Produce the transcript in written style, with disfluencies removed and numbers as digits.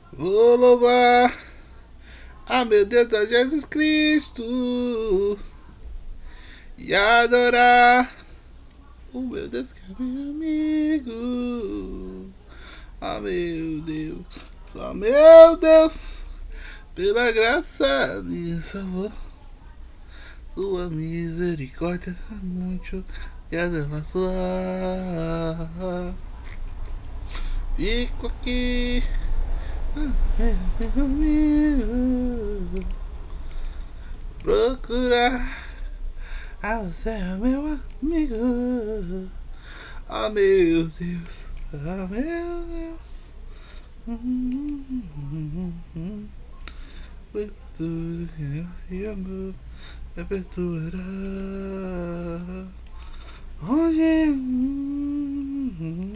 Vou louvar a meu Deus, a Jesus Cristo, e adorar o meu Deus que é meu amigo. Ah, meu Deus, só meu Deus, pela graça me salvou. Sua misericórdia é muito e a dela sua. Fico aqui, meu amigo, procurar. Ah, você é meu amigo. Ah, meu Deus, ah, meu Deus. Foi tudo que eu amo, é perturbar. Onde